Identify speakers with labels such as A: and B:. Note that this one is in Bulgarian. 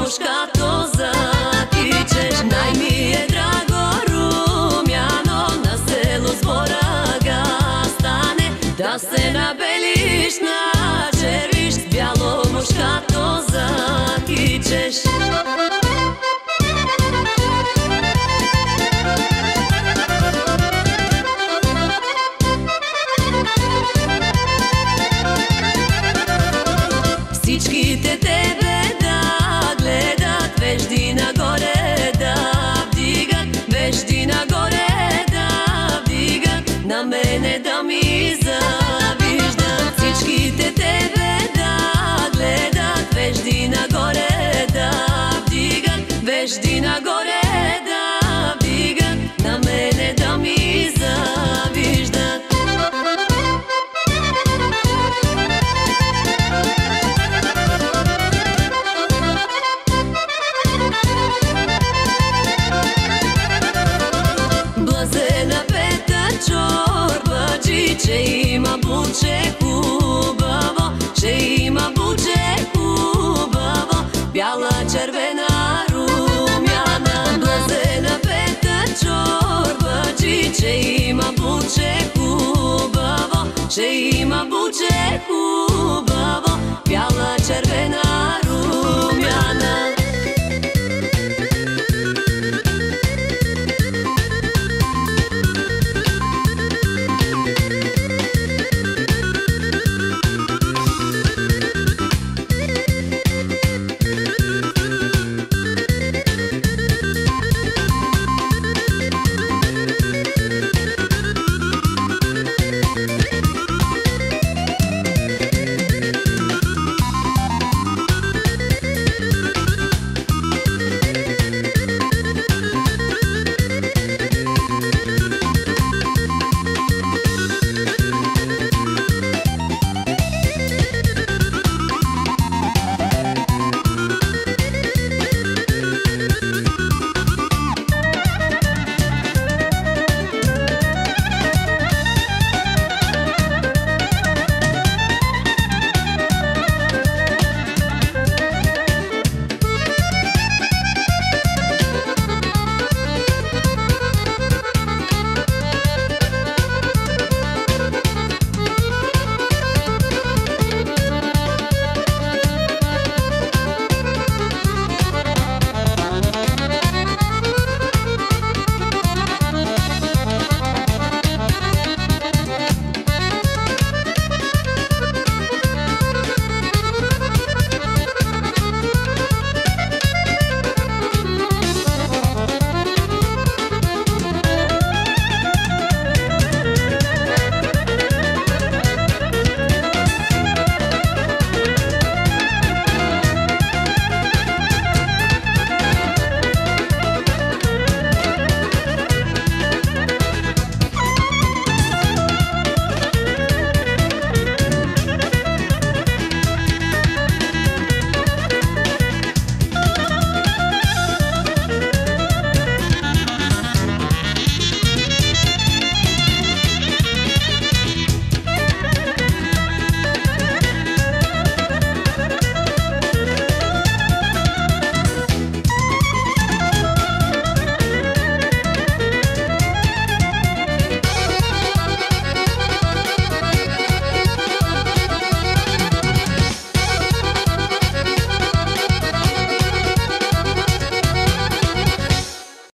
A: muškato zakičeš. Najmi je drago rumjano, na selu zboraga stane, da se nabeliš, načerviš, s bjalo muškato zakičeš. Всички тебе да гледат, вежди нагоре да вдигат, вежди нагоре да вдигат, на мене да ми завиждат. Всичките тебе да гледат, вежди нагоре да вдигат, вежди нагоре да вдигат, на мене да ми завиждат. Блазена пета чорбачи, че има буче хубаво, че има буче хубаво, бяла, червена, румяна. Блазена пета чорбачи, че има буче хубаво, че има буче хубаво, бяла, червена,